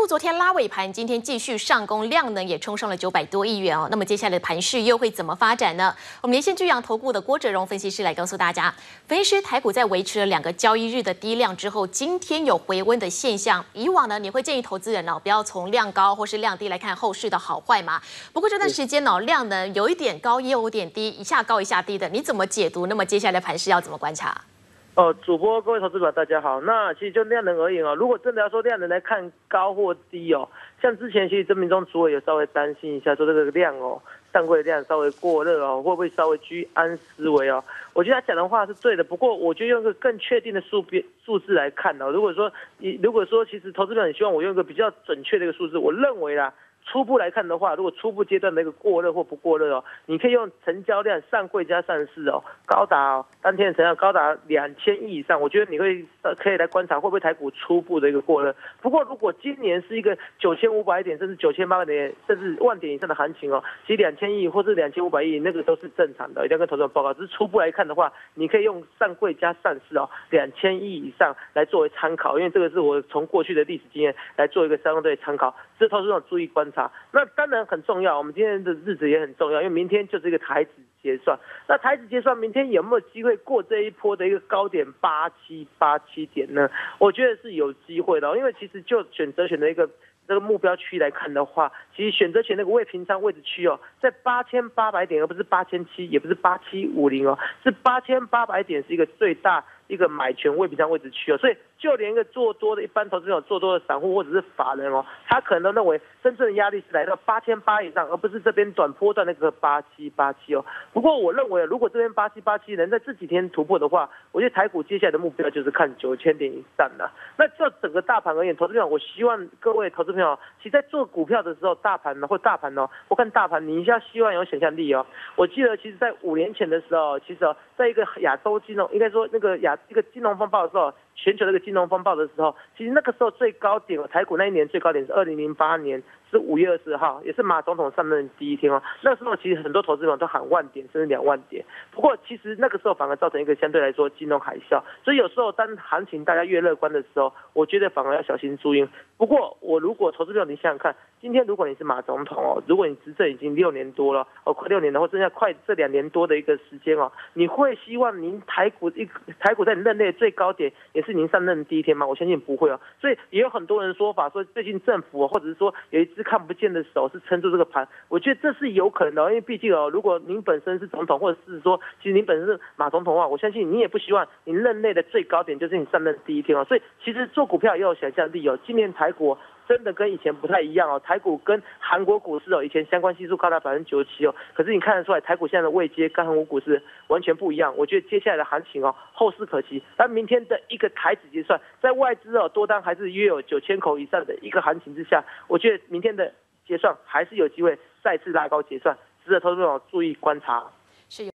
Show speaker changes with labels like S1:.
S1: 昨天拉尾盘，今天继续上攻，量能也冲上了900多亿元哦。那么接下来的盘势又会怎么发展呢？我们连线巨阳投顾的郭哲荣分析师来告诉大家，分析师台股在维持了2个交易日的低量之后，今天有回温的现象。以往呢，你会建议投资人不要从量高或是量低来看后市的好坏嘛？不过这段时间量呢有一点高，也有一点低，一下高一下低的，你怎么解读？那么接下来的盘势要怎么观察？
S2: 主播各位投资者大家好。那其实就量能而言如果真的要说量能来看高或低像之前其实曾明忠主委有稍微担心一下，说这个量上柜量稍微过热会不会稍微居安思危我觉得他讲的话是对的，不过我觉得用一个更确定的数字来看如果说其实投资者很希望我用一个比较准确的一个数字，我认为啦。初步来看的话，如果初步阶段的一个过热或不过热你可以用成交量上柜加上市高达当天的成交高达2000亿以上，我觉得你可以来观察会不会台股初步的一个过热。不过如果今年是一个9500点甚至9800点甚至10000点以上的行情其实2000亿或是2500亿那个都是正常的，一定要跟投资者报告。只是初步来看的话，你可以用上柜加上市2000亿以上来作为参考，因为这个是我从过去的历史经验来做一个相对参考，这投资者注意观察。那当然很重要，我们今天的日子也很重要，因为明天就是一个台指结算。那台指结算明天有没有机会过这一波的一个高点8787点呢？我觉得是有机会的因为其实就选择权的一个这个目标区来看的话，其实选择权那个未平仓位置区在8800点，而不是8700，也不是8750是8800点是一个最大一个买权未平仓位置区所以就连一个做多的一般投资者、做多的散户或者是法人他可能都认为真正的压力是来到8800以上，而不是这边短波段那个8787不过我认为如果这边8787能在这几天突破的话，我觉得台股接下来的目标就是看9000点以上了。那就整个大盘而言，投资朋友，我希望各位投资朋友，其实在做股票的时候，大盘或大盘我看大盘，你一下希望有想象力我记得其实在5年前的时候，其实在一个亚洲金融，应该说那个一个金融风暴的时候。全球的一个金融风暴的时候，其实那个时候最高点台股那一年最高点是2008年，是5月20号，也是马总统上任第一天那个时候其实很多投资者都喊10000点甚至20000点，不过其实那个时候反而造成一个相对来说金融海啸，所以有时候当行情大家越乐观的时候，我觉得反而要小心注意。不过我如果投资者你想想看，今天如果你是马总统如果你执政已经6年多了快6年了，或剩下快这2年多的一个时间你会希望您台股在你任内最高点也是您上任第一天吗？我相信不会所以也有很多人说法说最近政府或者是说有一只看不见的手是撑住这个盘，我觉得这是有可能的因为毕竟如果您本身是总统，或者是说其实您本身是马总统的话，我相信你也不希望您任内的最高点就是你上任第一天所以其实做股票也有想象力今年台股真的跟以前不太一样台股跟韩国股市以前相关系数高达97%可是你看得出来台股现在的位阶跟韩国股市完全不一样。我觉得接下来的行情后市可期。但明天的一个台指结算，在外资多单还是约有9000口以上的一个行情之下，我觉得明天的结算还是有机会再次拉高结算，值得投资者注意观察。